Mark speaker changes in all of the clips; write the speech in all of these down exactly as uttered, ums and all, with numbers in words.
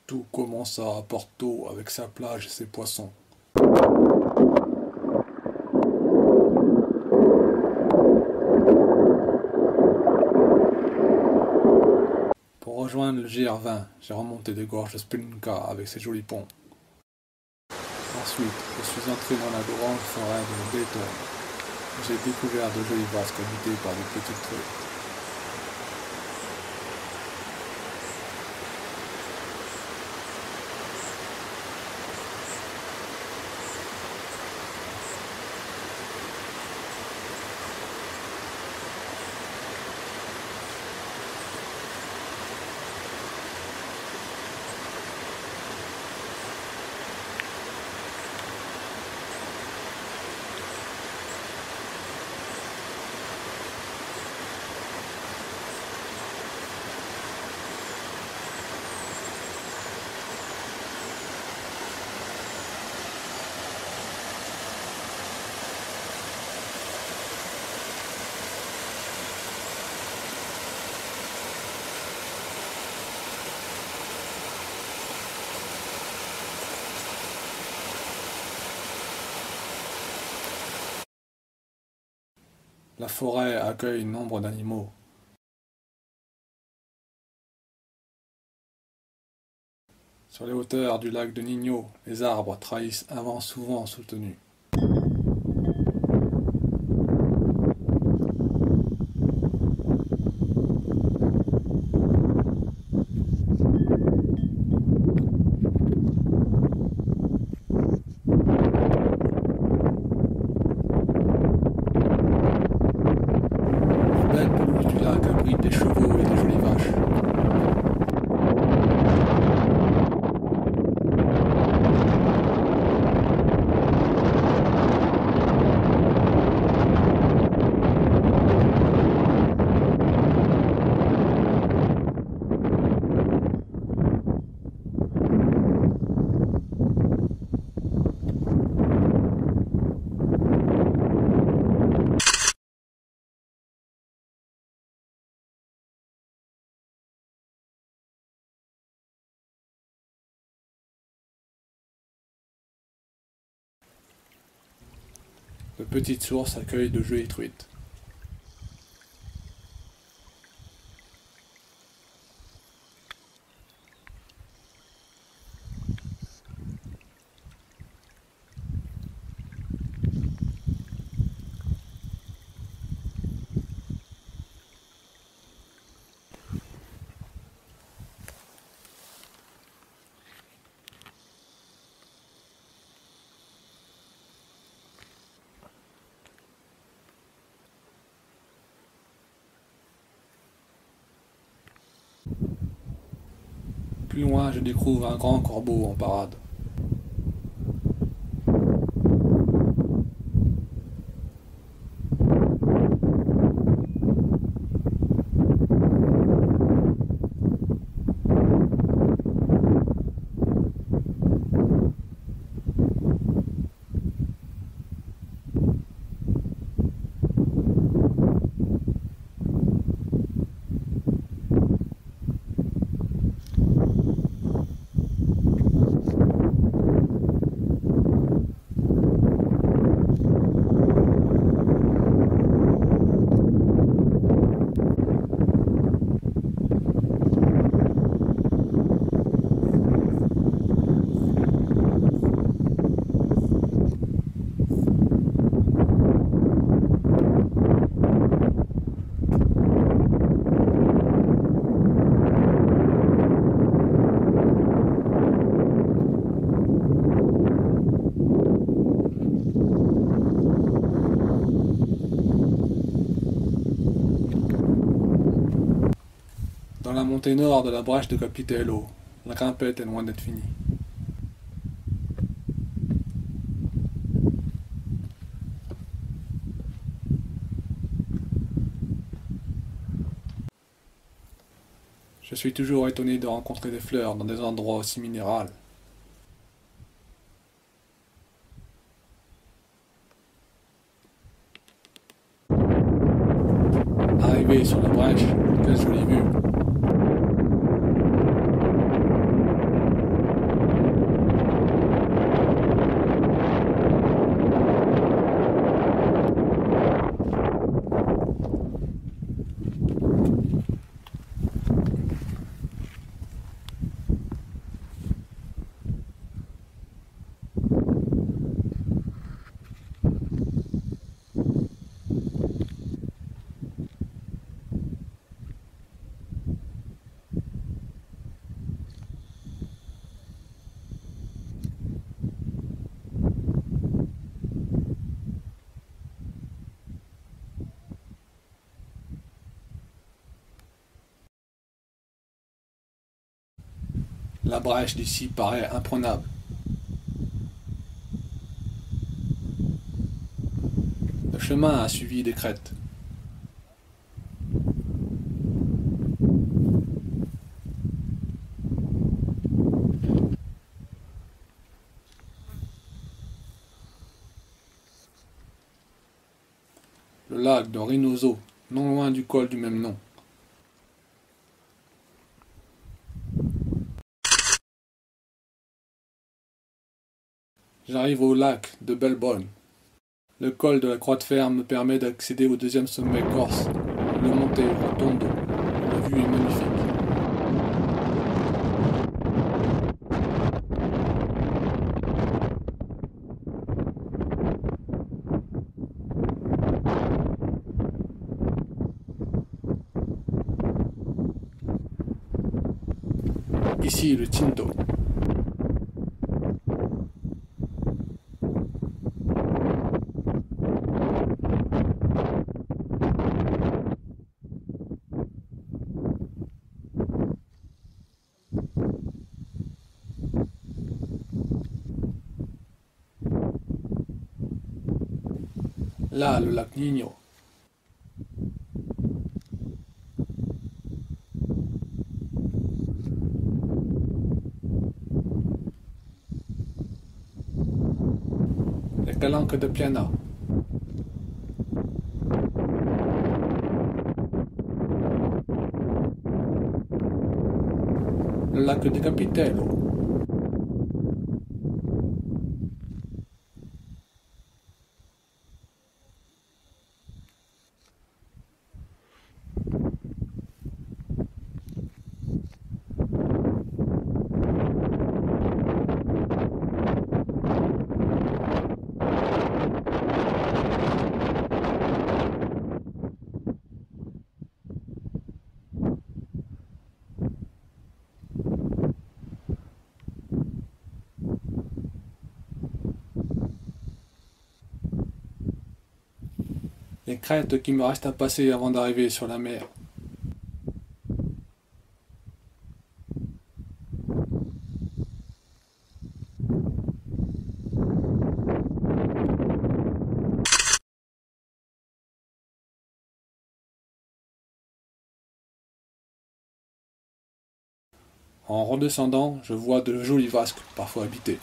Speaker 1: Tout commença à Porto avec sa plage et ses poissons. Pour rejoindre le G R vingt, j'ai remonté des gorges de Spilunka avec ses jolis ponts. Ensuite, je suis entré dans la grande forêt de Dayton. J'ai découvert de jolies vasques habitées par de petites truites. La forêt accueille nombre d'animaux. Sur les hauteurs du lac de Nino, les arbres trahissent un vent souvent soutenu. Les belles pelouses du lac abritent des chevaux et des jolies vaches. De petites sources accueillent de jolies truites. Plus loin, je découvre un grand corbeau en parade. Dans la montée nord de la brèche de Capitello, la grimpette est loin d'être finie. Je suis toujours étonné de rencontrer des fleurs dans des endroits aussi minérales. Arrivé sur la brèche, quelle jolie vue! La brèche d'ici paraît imprenable. Le chemin a suivi des crêtes. Le lac de Rinoso, non loin du col du même nom. J'arrive au lac de Belbonne. Le col de la Croix de Fer me permet d'accéder au deuxième sommet corse, le Monte Rotondo. La vue est magnifique. Ici le Tinto. Là, le lac Nino. Les calanques de Piana. Le lac de Capitello. Les crêtes qui me restent à passer avant d'arriver sur la mer. En redescendant, je vois de jolis vasques, parfois habités.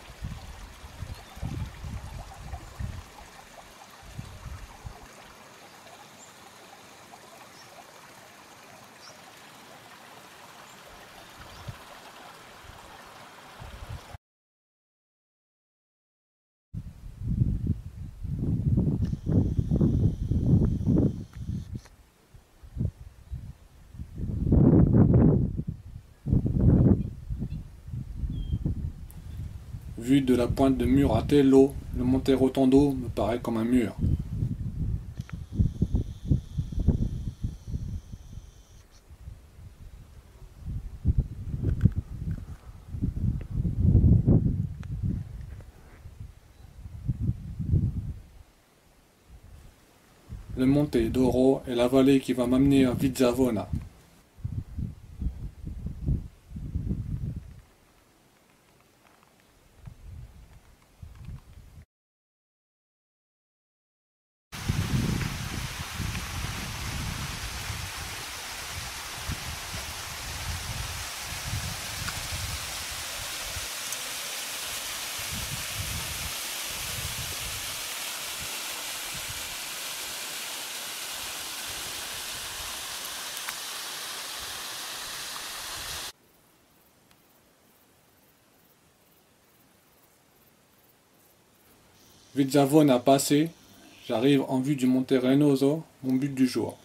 Speaker 1: Vu de la pointe de Muratello, le Monte Rotondo me paraît comme un mur. Le Monte d'Oro est la vallée qui va m'amener à Vizzavona. Vizzavona passé, j'arrive en vue du Monte Renoso, mon but du jour.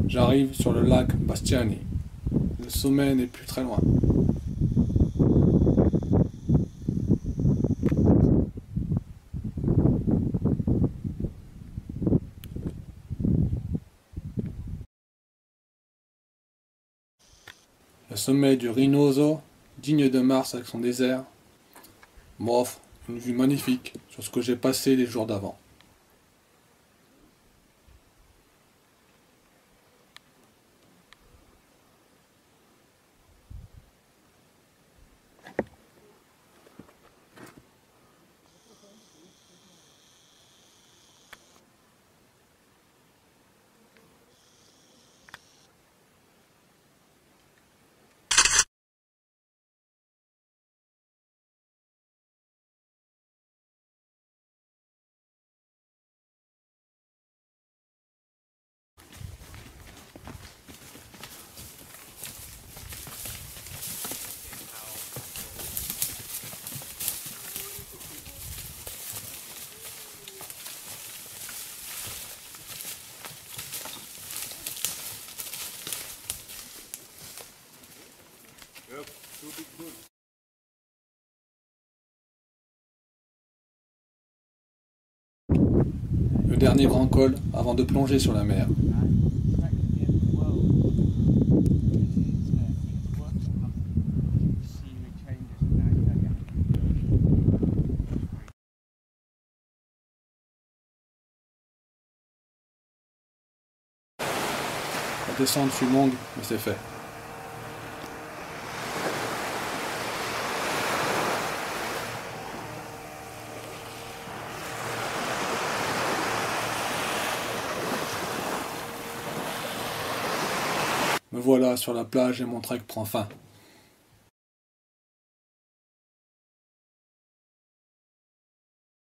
Speaker 1: J'arrive sur le lac Bastiani. Le sommet n'est plus très loin. Le sommet du Rinoso, digne de Mars avec son désert, m'offre une vue magnifique sur ce que j'ai passé les jours d'avant. Le dernier grand col avant de plonger sur la mer. La descente fut longue, mais c'est fait. Me voilà sur la plage et mon trek prend fin.